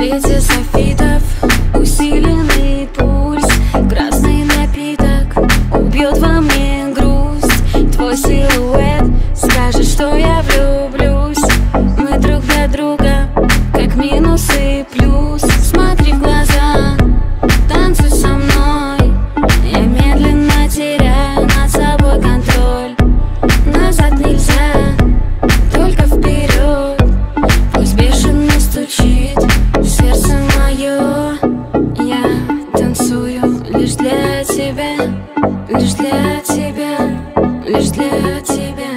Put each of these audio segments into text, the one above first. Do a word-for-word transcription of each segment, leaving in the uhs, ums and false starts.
свете софитов усиленный пульс, красный напиток убьет во мне грусть. Твой силуэт скажет, что я влюблюсь. Мы друг для друга как минус и плюс. Смотри в глаза, танцуй со мной. Я медленно теряю над собой контроль. Назад нельзя, только вперед. Пусть бешено стучит сердце мое. Я танцую лишь для тебя, лишь для тебя, лишь для тебя,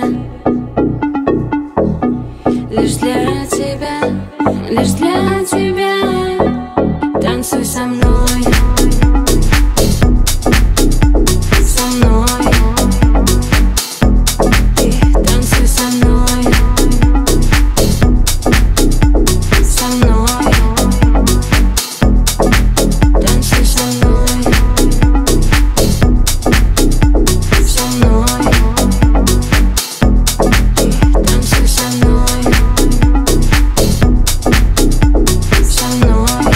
лишь для тебя, лишь для тебя. Танцуй со мной, со мной. Ты танцуй со мной, со мной. Танцуй со мной, со мной. Ты танцуй со мной, со мной.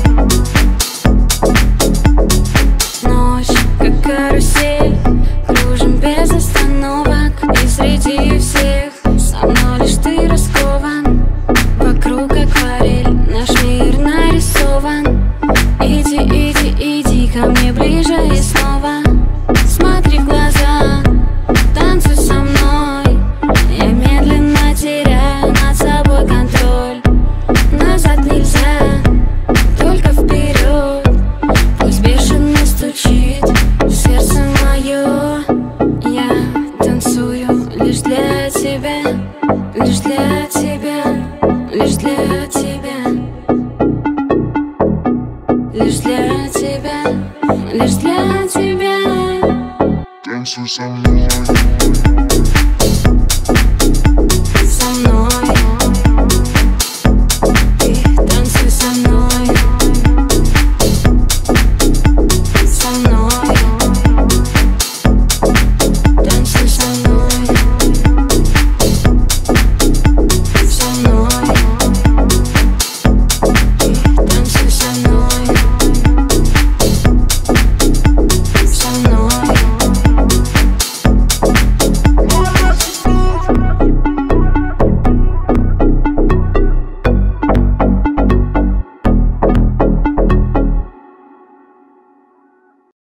Ночь, как карусель, кружим без остановок. И среди всех со мной лишь ты раскован. Вокруг акварель, наш мир нарисован. Иди, иди, иди ко мне ближе и снова. Смотри в глаза, танцуй со мной. Я медленно теряю над собой контроль. Назад нельзя, только вперед. Пусть бешено стучит сердце мое. Я танцую лишь для тебя, лишь для тебя, лишь для тебя, лишь для тебя, лишь для тебя. Танцуй со мной.